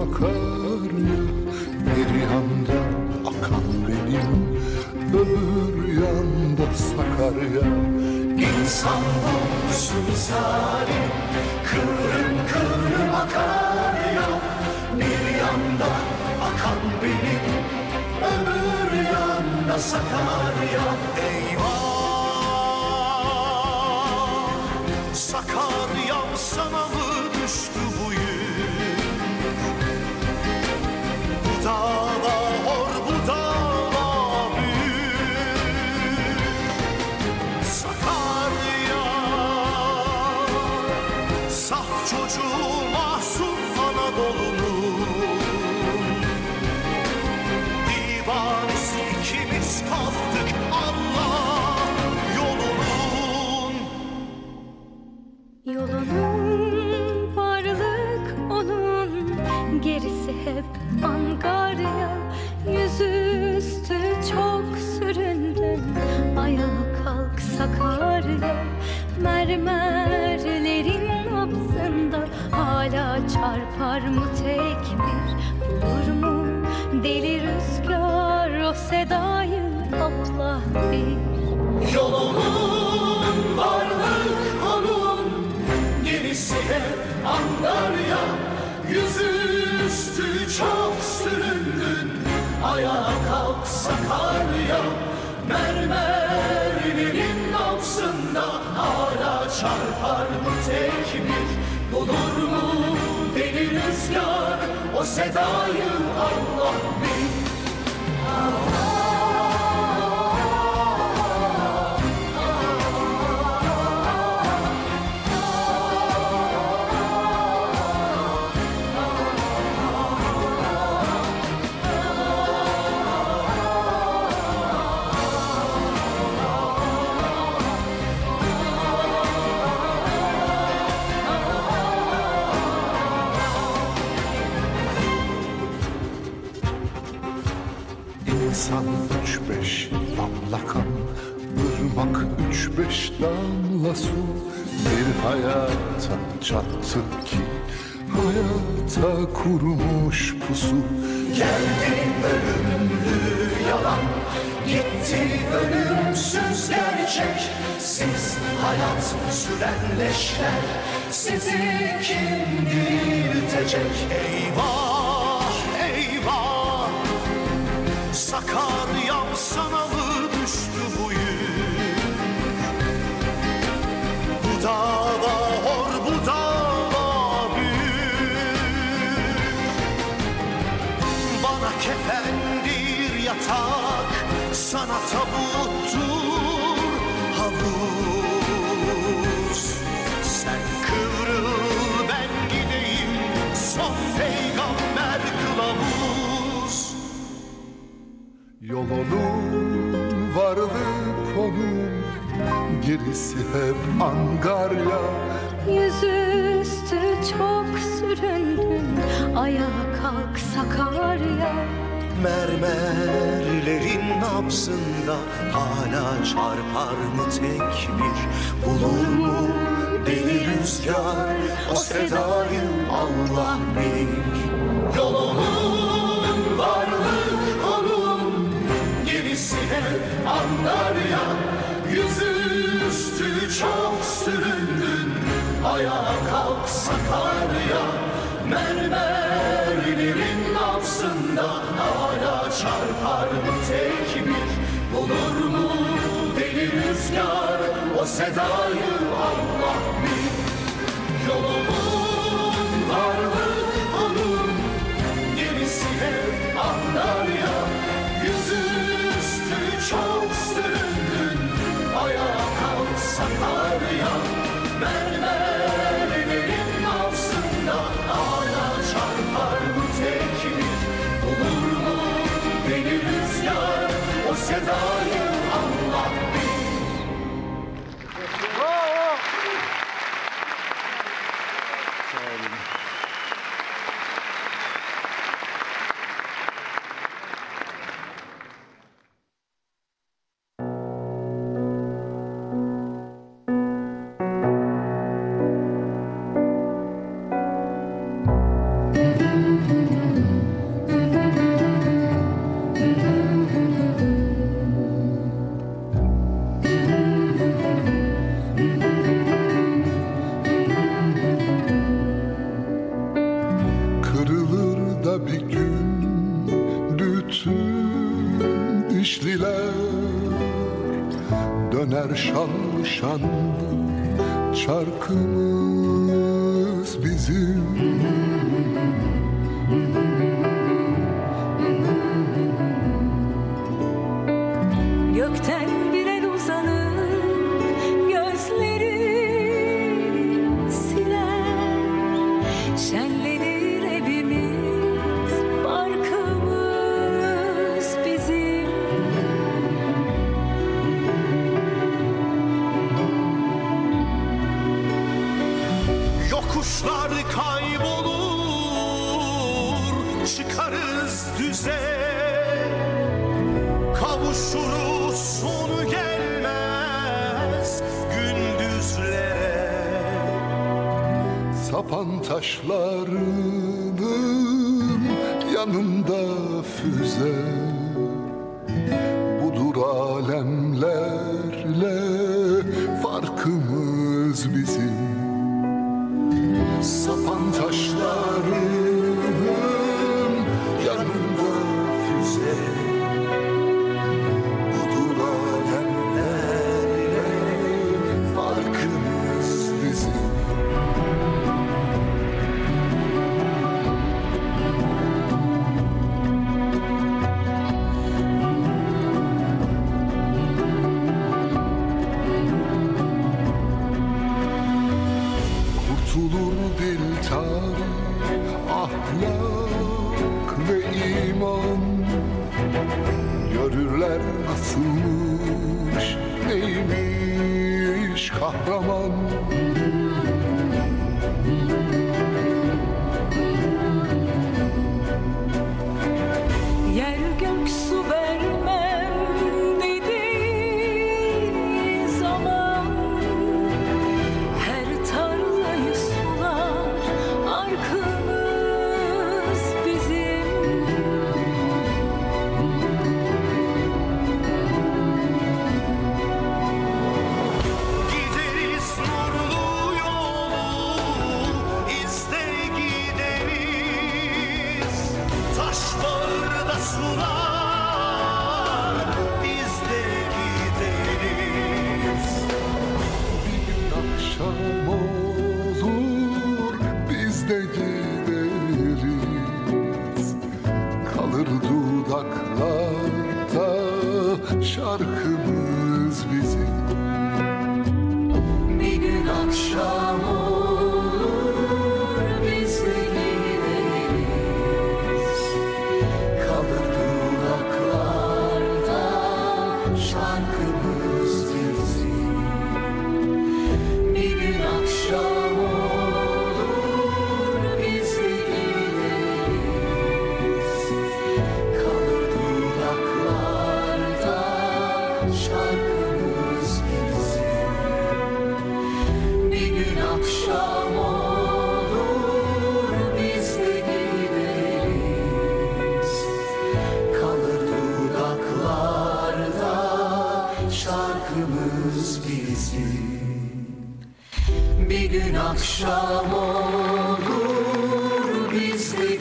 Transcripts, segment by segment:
akarya, bir yanda akan benim, öbür yanda Sakarya. İnsan olmuş misali, kıvrım kıvrım akarya, bir yanda akan benim, öbür yanda Sakarya. Eyvah, Sakarya'm sana mı düştü bu yük? Bu dava hor, bu dava büyük. Sakarya, saf çocuğu mahzun Anadolu'nun divanesi, ikimiz kaldık Allah yolunun. Yolunun varlık onun, gerisi hep angarya. Yüzüstü çok süründün, ayağa kalk Sakarya. Mermerlerin nabzında hala çarpar mı tekbir? Bulur mu deli rüzgar o sedayı? Allah bir. Yolunun varlık onun, gerisi hep angarya. Yüzüstü çok süründün, ayağa kalk Sakarya. Mermerlerin nabzında hala çarpar mı tekbir? Bulur mu deli rüzgar o sedayı? Allah bir. İnsan 3-5 damla kan, ırmak 3-5 damla su. Bir hayata çattık ki hayata kurmuş pusu. Geldi ölümlü yalan, gitti ölümsüz gerçek. Siz hayat süren leşler, sizi kim diriltecek? Eyvah, eyvah, Sakarya'm sana mı düştü bu yük? Bu dava hor, bu dava büyük. Bana kefendir yatak, sana tabuttur havuz. Sen kıvrıl, ben gideyim, son peygamber kılavuz. Yolunun varlık onun, gerisi hep angarya. Yüzüstü çok süründün, ayağa kalk Sakarya. Mermerlerin nabzında hala çarpar mı tekbir? Bulur mu deli rüzgar o sedayı? Allah bir. Yolunun varlık onun, gerisi hep angarya. Yüzüstü çok süründün, ayağa kalk Sakarya. Mermerlerin nabzında hala çarpar mı tekbir? Bulur mu deli rüzgar o sedayı? Allah bir. Yolunun varlık onun, gerisi hep angarya. Yüzüstü çok süründün, ayağa kalk Sakarya. Mermerlerin nabzında hala çarpar mı tekbir? Bulur mu deli rüzgar o sedayı? Allah bir. Şişliler döner şanlı şanlı, çarkımız bizim. Gökten bir el uzanıp gözleri siler, şenlenir evimiz, barkımız bizim. Yokuşlar kaybolur, çıkarız düze. Kavuşuruz sonu gelmez gündüzlere. Sapan taşlarının yanında füze, budur alemlerle farkımız bizim. Sapan taşlarının yanında füze, budur alemlerle farkımız bizim. Kurtulur dil, tarih, ahlak ve iman. Görürler nasılmış, neymiş kahraman. Yer gök su vermem dediği zaman, her tarlayı sular, arkamız bizim. Gideriz nurlu yolu, izde gideriz. Taş bağırda sular, izde gideriz. Akşam olur biz de gideriz, kalır dudaklarda şarkımız bizim. Bir gün akşam olur biz de gideriz, kalır dudaklarda şarkımız bizim. Bir gün akşam olur biz de gideriz, kalır dudaklarda şarkımız bizim. Bir gün akşam olur biz de gideriz, kalır dudaklarda şarkımız bizim. Bir gün akşam olur biz de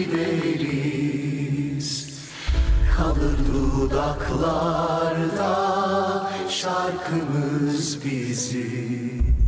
gideriz, kalır dudaklarda şarkımız bizim.